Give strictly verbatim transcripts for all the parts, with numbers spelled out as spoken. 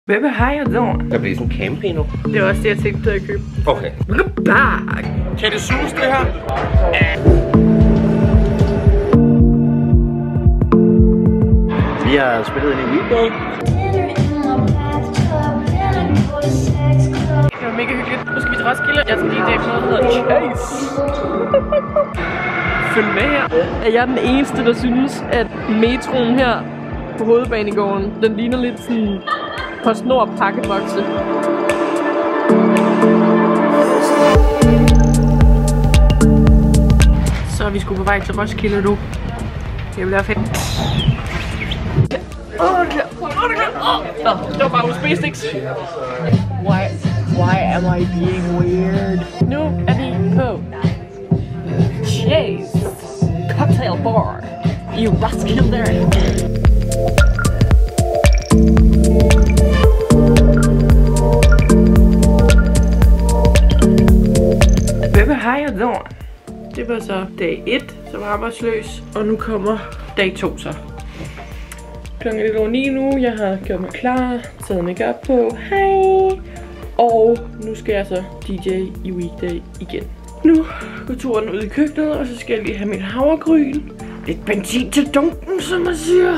Baby, how you doing? Der bliver sådan en camping nu. Det er også det, jeg tænkte at købe. Okay. Back. Kan det suges, det her? Vi har spillet ind i Weekday. Det var mega hyggeligt. Nu skal vi til Roskilde. Jeg skal lige dage på noget, der hedder Chase. Følg med her. Er jeg den eneste, der synes, at metroen her på Hovedbanegården, den ligner lidt sådan PostNord pakkebokse. Så er vi sgu på vej til Roskilde nu. Det bliver fedt. Åh, det det var bare U S B-sticks. Why, why am I being weird? Nu er vi på Chase Cocktail Bar i Roskilde. Baby, how you doing? Det var så dag et som arbejdsløs, og nu kommer dag to så. Klokken er lidt over ni nu, jeg har gjort mig klar, taget make-up på, hej! Og nu skal jeg så D J i Weekday igen. Nu går turen ud i køkkenet, og så skal jeg lige have mit havregryn. Lidt benzin til dunken, som man siger.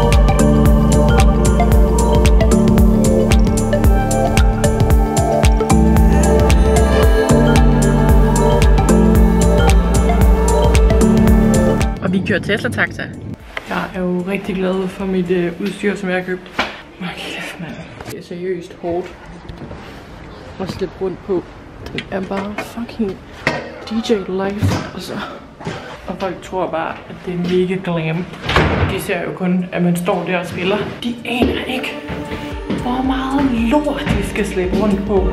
Og vi kører Tesla-taxa. Jeg er jo rigtig glad for mit øh, udstyr, som jeg har købt. Åh, kæft, mand. Det er seriøst hårdt at slippe rundt på. Det er bare fucking D J life, altså. Og folk tror bare, at det er mega glam. De ser jo kun, at man står der og spiller. De aner ikke, hvor meget lort de skal slippe rundt på.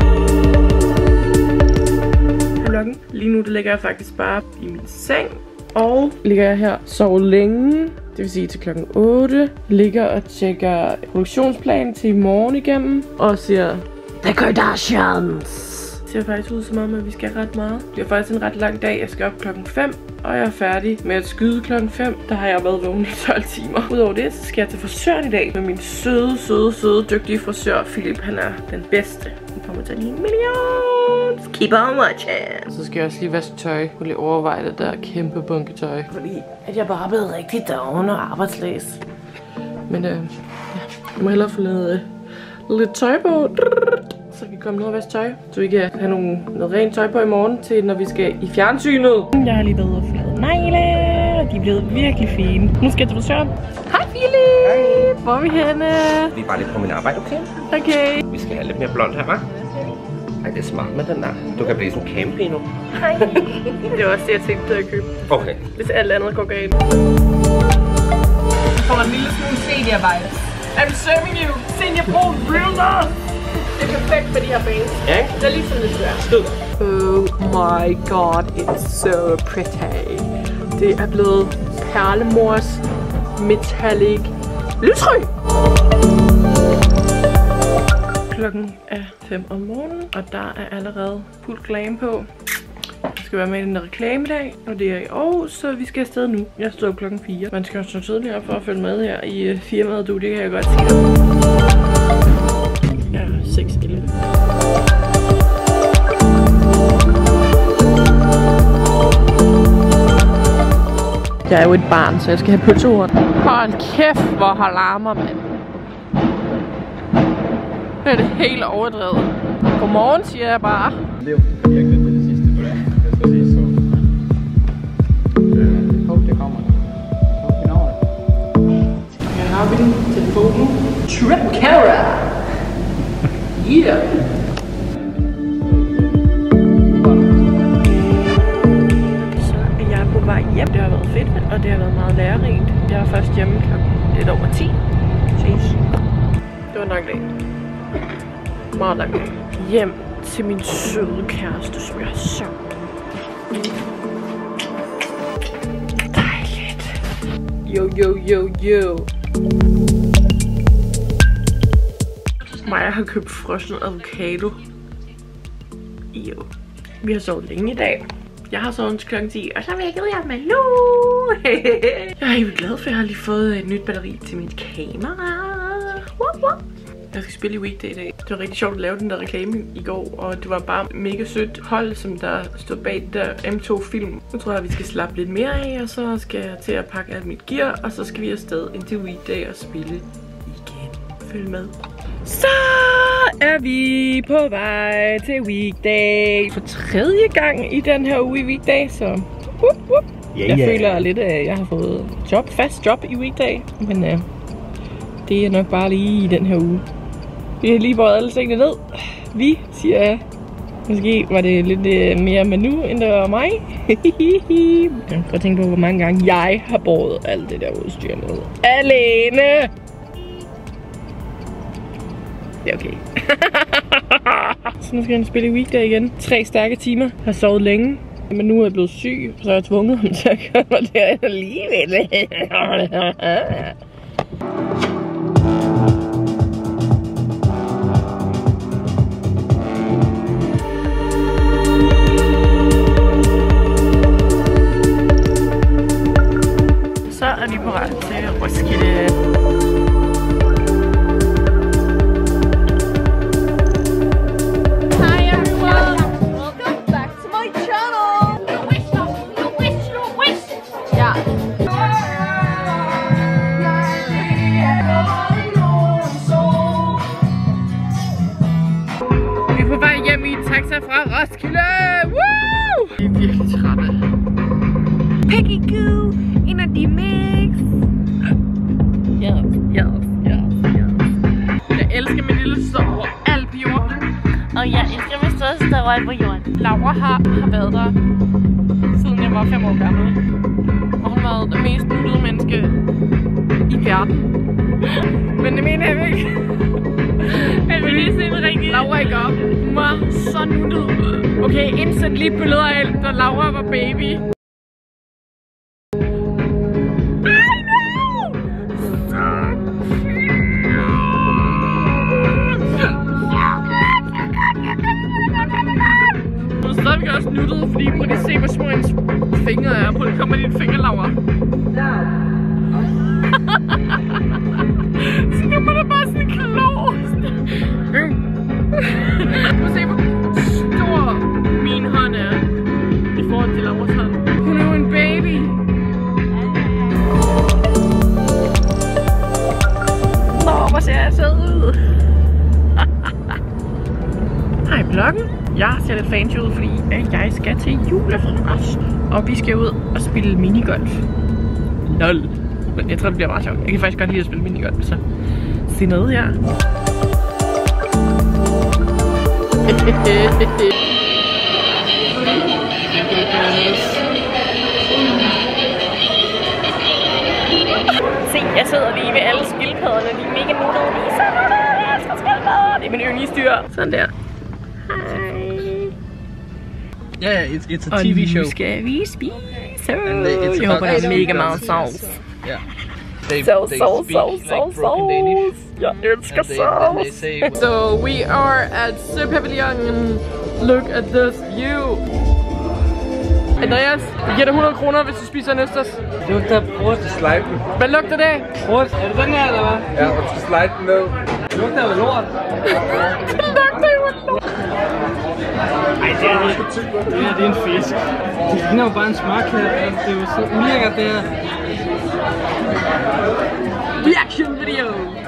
Klokken. Lige nu, det ligger jeg faktisk bare i min seng. Og ligger jeg her, sover længe, det vil sige til klokken otte. Ligger og tjekker produktionsplanen til i morgen igennem. Og siger, The Kardashians. Det ser faktisk ud som om, at vi skal ret meget. Det bliver faktisk en ret lang dag. Jeg skal op klokken fem, og jeg er færdig med at skyde klokken fem. Der har jeg været vågen i tolv timer. Udover det, så skal jeg til frisøren i dag med min søde, søde, søde, dygtige frisør, Philip. Han er den bedste. Han kommer til en million. Keep on watching. Så skal jeg også lige vaske tøj. Og lige overveje det der kæmpe bunke tøj. Fordi at jeg bare er blevet rigtig doven og arbejdsløs. Men øh, ja, jeg må hellere få noget, øh, lidt tøj på. Så vi kan komme ned og vaske tøj. Så vi kan have nogle, noget rent tøj på i morgen til, når vi skal i fjernsynet. Jeg har lige været og flaget negle. De er blevet virkelig fine. Nu skal jeg til frisøren. Hej Philip! Hej! Hvor er vi henne? Vi er bare lidt på min arbejde, okay? Okay. Vi skal have lidt mere blond her, hva'? Ej, det er smart med den der. Du kan blive sådan en camping nu. Hej. Det var også det, jeg tænkte at købe. Okay. Hvis alt andet går galt. Jeg får en lille smule senior vibes. I'm serving you senior brun real love. Det er perfekt for de her bangs. Ja, ikke? Det er lige som det skal være. Skid. Oh my god, it's so pretty. Det er blevet perlemors metallic lysrøg. Klokken er fem om morgenen, og der er allerede fuld glam på. Jeg skal være med i den reklame i dag, og det er i Aarhus, så vi skal afsted nu. Jeg stod klokken fire. Man skal jo stå tidligere for at følge med her i firmaet, du. Det kan jeg godt sige dig. Ja, seks elleve. Jeg er jo et barn, så jeg skal have på turen. Hold kæft, hvor har larmer, mand. Det er det helt overdrevet. Godmorgen, siger jeg bare. Det er jo virkelig det sidste på det. Jeg skal sige så. Jeg håber, det kommer. Jeg håber, vi når det. Her har vi den. Telefonen. Trip camera. Yeah. Så er jeg på vej hjem. Det har været fedt, og det har været meget lærerigt. Jeg er først hjemme klokken lidt over ti. Ses. Det var en lang dag. Meget lang dag. Hjem til min søde kæreste, som jeg har savnet. Dejligt. Yo, yo, yo, yo. Maja har købt frossen avocado. Jo. Vi har sovet længe i dag. Jeg har sovet til klokken ti, og så vækkede jeg med nu. Jeg er helt glad for, at jeg har lige fået et nyt batteri til mit kamera. Wop, wop. Jeg skal spille i Weekday i dag. Det var rigtig sjovt at lave den der reklame i går, og det var bare mega sødt hold, som der stod bag der M to film. Nu tror jeg, at vi skal slappe lidt mere af, og så skal jeg til at pakke alt mit gear, og så skal vi afsted ind til Weekday og spille igen. Følg med. Så er vi på vej til Weekday for tredje gang i den her uge i Weekday, så whoop, whoop. Yeah, jeg yeah. føler lidt, at jeg har fået job, fast job i Weekday, men uh, det er nok bare lige i den her uge. Vi har lige båret alle tingene ned. Vi, siger jeg. Måske var det lidt uh, mere Manu, end det var mig. Jeg kan godt tænke på, hvor mange gange jeg har båret alt det der udstyr ned. Alene! Det er okay. Så nu skal jeg spille i Weekday igen. Tre stærke timer. Jeg har sovet længe. Men nu er jeg blevet syg, så jeg har tvunget ham til at gøre mig der alligevel. Så er vi på vej til Roskilde. Fra Roskilde! Woo! Vi er virkelig trætte. Peggy Goo, en af de mix. Yes, yes, yes, yes. Jeg elsker min lille søster overalt på jorden. Og jeg elsker min søster overalt på jorden. Laura har, har været der, siden jeg var fem år gammel. Og hun har været det mest nuttede menneske i verden. Men det mener jeg ikke. Jeg vil lige se en rigtig... Laura ikke op. Hun var så nuttet. Okay, indsæt lige billeder af, da Laura var baby. I know! Hun er stadigvæk også nuttet, fordi prøv lige at se, hvor små hendes fingre er. Prøv lige at komme med dine fingre, Laura. Så kommer der bare sådan en klog. Prøv at se, hvor stor min hånd er i forhold til Lauras hånd. Hun er jo en baby. Nå, hvor ser jeg sød ud. Hej bloggen. Jeg ser lidt fancy ud, fordi jeg skal til julefrokost. Og vi skal ud og spille minigolf. Lol. Men jeg tror, det bliver meget sjovt. Jeg kan faktisk godt lide at spille minigolf, så se noget her. Se, jeg sidder lige ved alle skildpadderne. De er mega nuttede. De er så nuttede. Jeg elsker skildpadder. Det er min yndlingsdyr. Sådan der. Hej. Yeah, it's, it's a T V show. Og nu skal vi spise. They, jeg håber, der er mega meget sauce. Yeah. They, So, they so, speak so, like so, broken Danish. Jeg elsker And they, and they sauce. say, So we are at Søpavillionen. Look at this view. Andreas, vi giver dig hundrede kroner, hvis du spiser en østers. Det lugter brud. Slide den. Hvad lugter det? Brud. Er det den her, eller hvad? Ja, og du skal slide den ned. Det lugter jo lort. Det lugter jo lort. Ej, det er ikke. Det her, det er en fisk. Det ligner jo bare en smørklat. Det er jo så ulækkert, det her. Reaction video.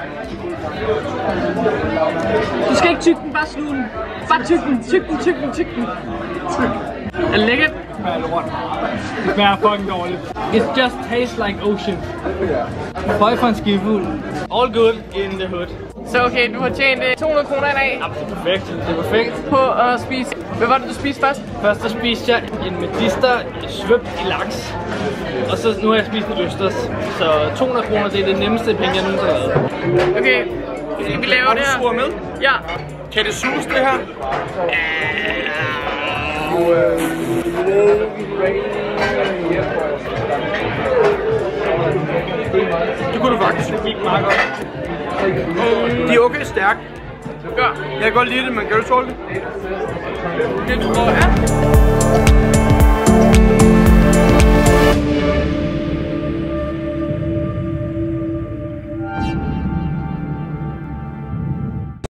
Du skal ikke tygge den, bare sluge den. Bare tygge den, tygge den, tygge den, tygge den. Er det lækkert? Det smager lort. Det smager fucking dårligt. It just tastes like ocean. Føj for en skifuld. All good in the hood. Så okay, du har tjent to hundrede kroner i dag. Ja, det er perfekt. Det er perfekt. På at spise. Hvad var det, du spiste først? Først så spiste jeg en medister svøbt i laks. Og så nu har jeg spist en østers. Så to hundrede kroner, det er det nemmeste penge, jeg nogensinde har lavet. Okay, skal vi lave det her? Har du med? Ja. Kan det suges, det her? Det kunne du faktisk. Det gik meget godt. De er okay stærkt. Ja. Jeg kan godt lide det, men kan du tåle det? Det tror jeg.